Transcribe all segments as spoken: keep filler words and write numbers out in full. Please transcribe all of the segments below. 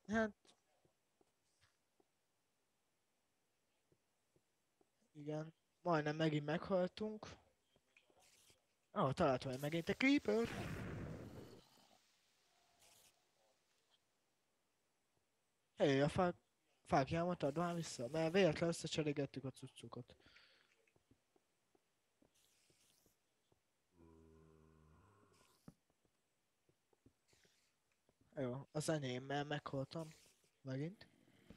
Hát, igen. Majdnem megint meghaltunk. Ó, oh, találtam egy megint egy creeper. Hé, a fák... fákjámat add már vissza, mert véletlenül összecserégettük a cuccokat. Jó, az enyém, mert meghaltam. Megint.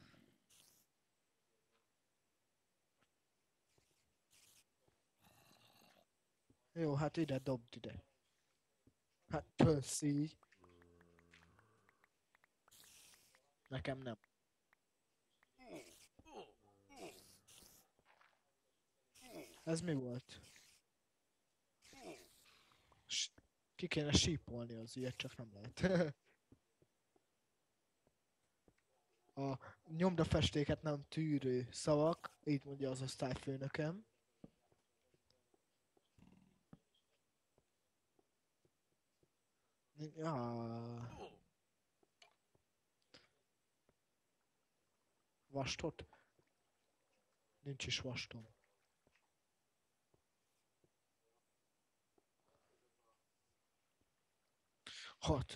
Jó, hát ide dobd ide. Hát köszi. Nekem nem. Ez mi volt? S ki kéne sípolni az ilyet, csak nem lehet. A nyomdafestéket nem tűrő szavak, így mondja az osztályfőnökem. Ja. Vastot? Nincs is vastom. Hat.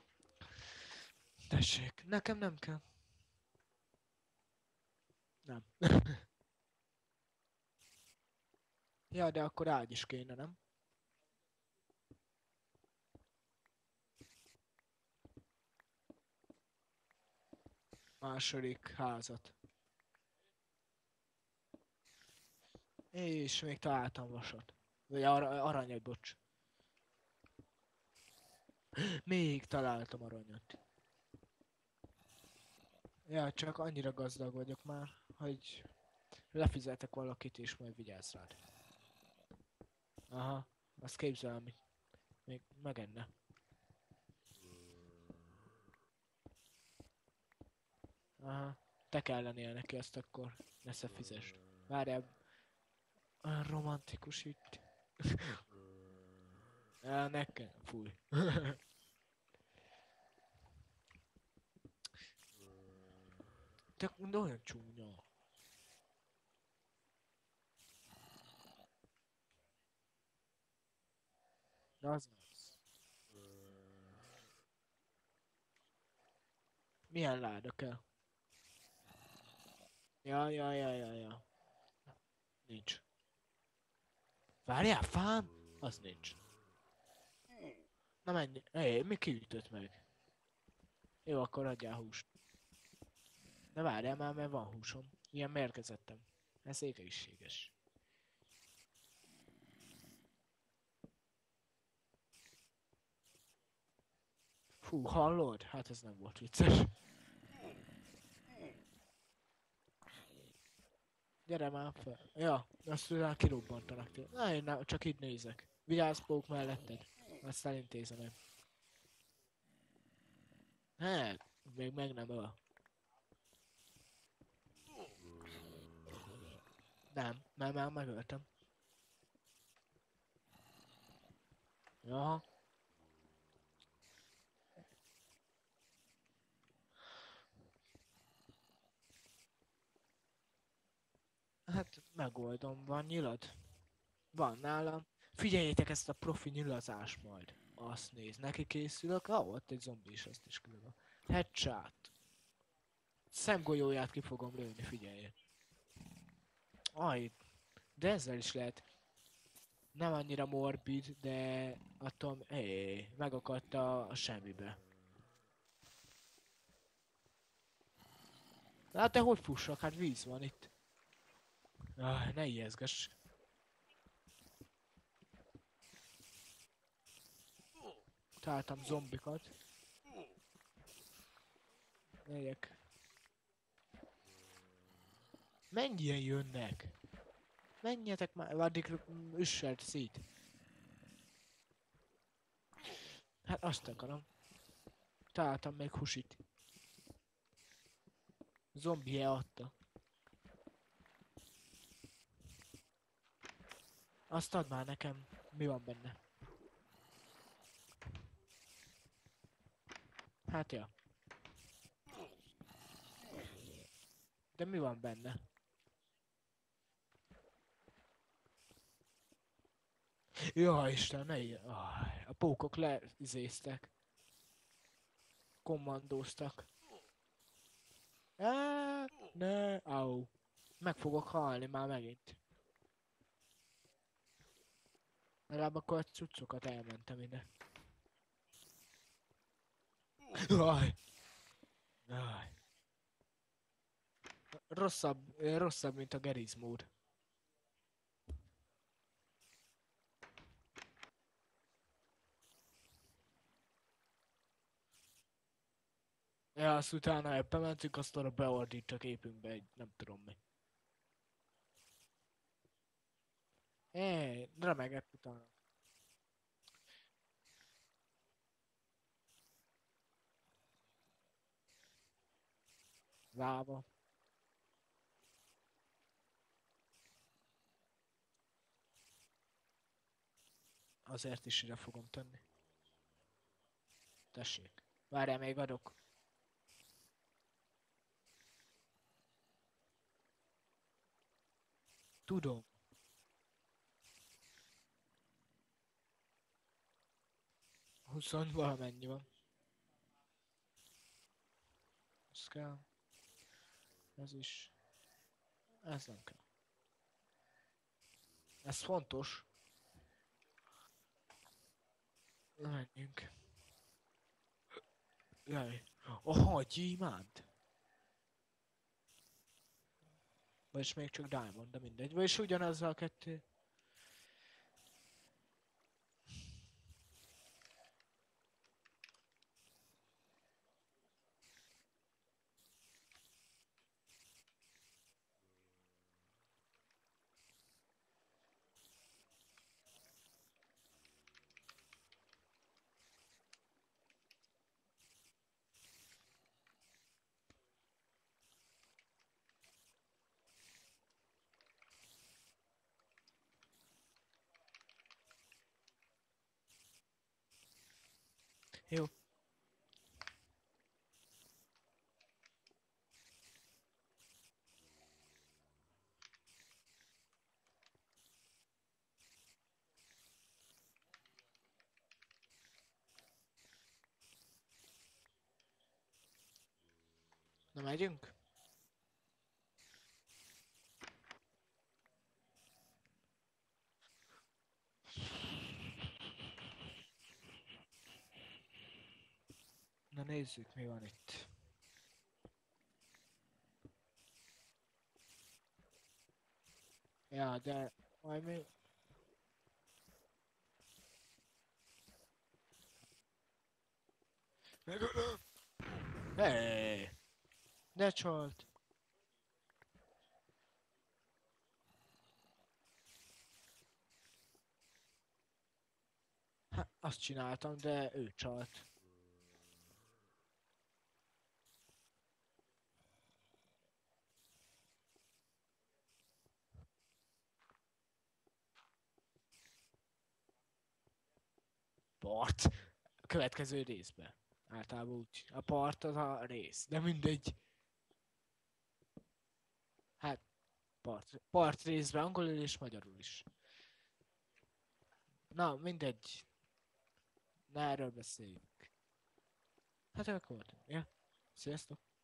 Tessék, nekem nem kell. Nem. Ja, de akkor ágy is kéne, nem? Második házat. És még találtam vasat. Vagy ar aranyat, bocs. Még találtam aranyat. Ja, csak annyira gazdag vagyok már, hogy lefizetek valakit és majd vigyázz rád. Aha, azt képzel, amit még megenne. Aha, te kell lennél neki, azt akkor nesze fizest. Várjál, olyan romantikus itt. Ja, nekem, fúj. Te olyan csúnya. Na az az. Milyen láda kell? Ja, ja, ja, ja, ja. Nincs. Várjál, fám? Az nincs. Na menj. Hé, mi kiütött meg? Jó, akkor adjál húst. De várjál már, mert van húsom. Ilyen mérgezettem. Ez egészséges. Fú, hallod? Hát ez nem volt vicces. Gyere már fel. Ja, azt tudán kirobbantanak tőle. Na, én nem, csak itt nézek. Vigyázz, Pók melletted. Azt elintézem én. Hát, még meg nem öl. Nem, mert már megöltem. Jaha. Hát megoldom, van nyilad? Van nálam. Figyeljétek ezt a profi nyilazást majd. Azt néz, neki készülök. Ah, ott egy zombi is, azt is külön. Headshot. Szemgolyóját ki fogom lőni, figyelj. Aj, de ezzel is lehet. Nem annyira morbid, de attól, hé, megakadt a, a semmibe. Hát de hogy fussak? Hát víz van itt. Ah, ne ijeszgess. Találtam zombikat. Megyek. Mennyien jönnek? Menjetek már, addig üsselt szét. Hát azt akarom. Találtam még husit. Zombie adta. Azt add már nekem. Mi van benne? Hát ja. De mi van benne? Jaj, Isten, ne ilyen. Aj, a pókok leizéztek. Kommandóztak. Á, ne, au. Meg fogok halni már megint. Legalább akkor a cuccokat elmentem ide. Aj, aj. Rosszabb, eh, rosszabb, mint a gerizmód. Ja, azt utána ebbe mentünk, azt arra beordít a képünkbe egy, nem tudom mi. É, remegett utána. Lába. Azért is ide fogom tenni. Tessék. Várjál, még adok. Tudom. húsz valamennyi van. Ez kell. Ez is. Ez nem kell. Ez fontos. Menjünk. Jaj. Aha, gyémánt. Vagyis még csak diamond, de mindegy. Vagyis ugyanazzal a kettő. Jó. Na megyünk? Na nézzük, mi van itt. Ja, de majd mi... Megölöm! Hey! De csalt! Hát, azt csináltam, de ő csalt. Part. A következő részben. Általában úgy. A part az a rész. De mindegy. Hát, part, part részben angolul és magyarul is. Na, mindegy. Ne erről beszéljünk. Hát akkor. Ja. Sziasztok.